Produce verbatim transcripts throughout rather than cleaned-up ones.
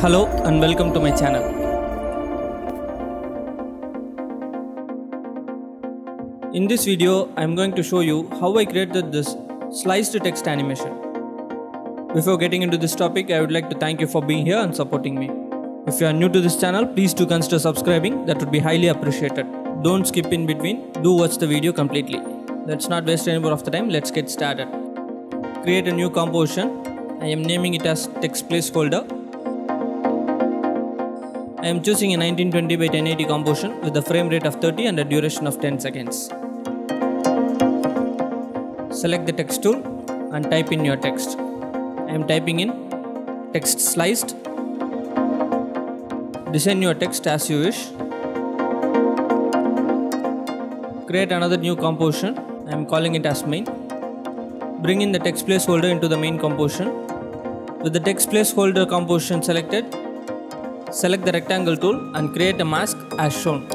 Hello and welcome to my channel. In this video, I am going to show you how I created this sliced text animation. Before getting into this topic, I would like to thank you for being here and supporting me. If you are new to this channel, please do consider subscribing, that would be highly appreciated. Don't skip in between, do watch the video completely. Let's not waste any more of the time, let's get started. Create a new composition. I am naming it as text placeholder. I am choosing a nineteen twenty by ten eighty composition with a frame rate of thirty and a duration of ten seconds. Select the text tool and type in your text. I am typing in text sliced. Design your text as you wish. Create another new composition. I am calling it as main. Bring in the text placeholder into the main composition. With the text placeholder composition selected, select the rectangle tool and create a mask as shown.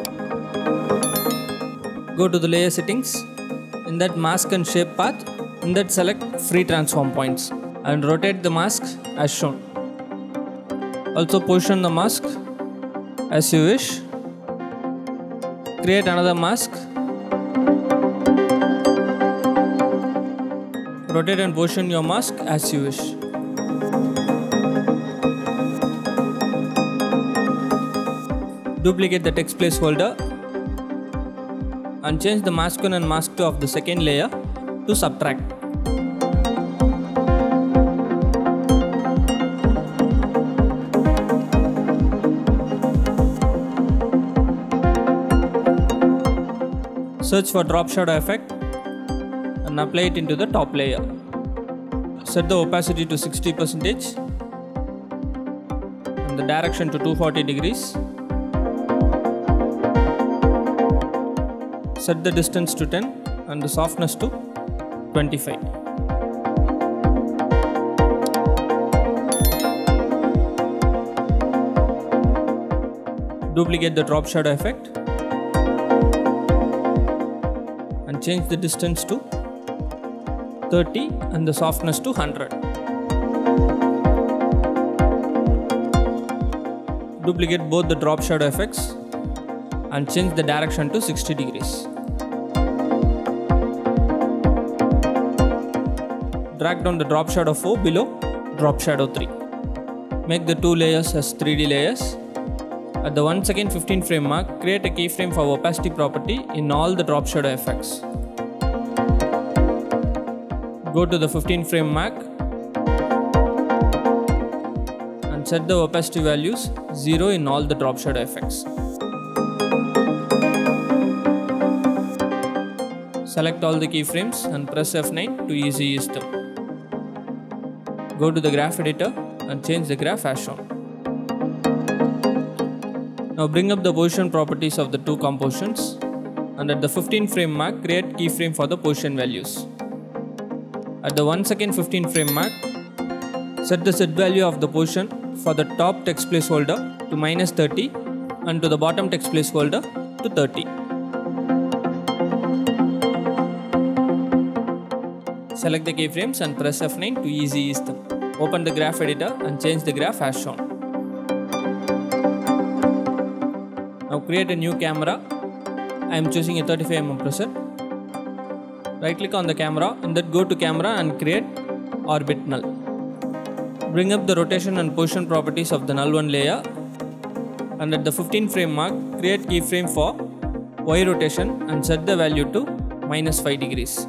Go to the layer settings. In that mask and shape path, in that select free transform points and rotate the mask as shown. Also position the mask as you wish. Create another mask. Rotate and position your mask as you wish. Duplicate the text placeholder and change the mask one and mask two of the second layer to subtract. Search for drop shadow effect and apply it into the top layer. Set the opacity to sixty percent and the direction to two hundred forty degrees. Set the distance to ten and the softness to twenty-five. Duplicate the drop shadow effect and change the distance to thirty and the softness to one hundred. Duplicate both the drop shadow effects and change the direction to sixty degrees. Drag down the drop shadow four below drop shadow three. Make the two layers as three D layers. At the one second fifteen frame mark, create a keyframe for opacity property in all the drop shadow effects. Go to the fifteen frame mark and set the opacity values zero in all the drop shadow effects. Select all the keyframes and press F nine to easy use them. Go to the graph editor and change the graph as shown. Now bring up the position properties of the two compositions and at the fifteen frame mark create keyframe for the position values. At the one second fifteen frame mark, set the set value of the position for the top text placeholder to minus thirty and to the bottom text placeholder to thirty. Select the keyframes and press F nine to easy ease them. Open the graph editor and change the graph as shown. Now create a new camera. I am choosing a thirty-five millimeter preset. Right click on the camera and then go to camera and create orbit null. Bring up the rotation and position properties of the null one layer and at the fifteen frame mark create keyframe for Y rotation and set the value to minus five degrees.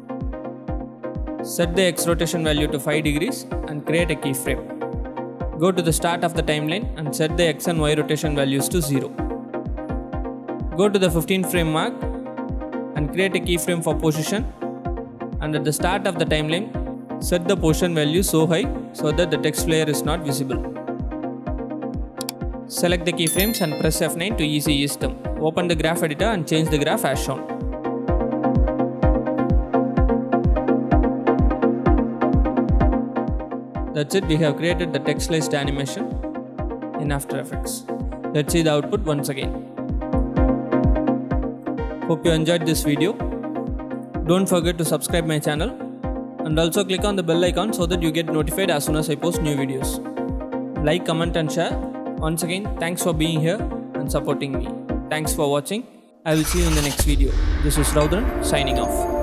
Set the X rotation value to five degrees and create a keyframe. Go to the start of the timeline and set the X and Y rotation values to zero. Go to the fifteen frame mark and create a keyframe for position and at the start of the timeline set the position value so high so that the text layer is not visible. Select the keyframes and press F nine to easy ease them. Open the graph editor and change the graph as shown. That's it, we have created the text sliced animation in After Effects. Let's see the output once again. Hope you enjoyed this video. Don't forget to subscribe my channel and also click on the bell icon so that you get notified as soon as I post new videos. like, comment and share. Once again, thanks for being here and supporting me. Thanks for watching. I will see you in the next video. This is Raudran signing off.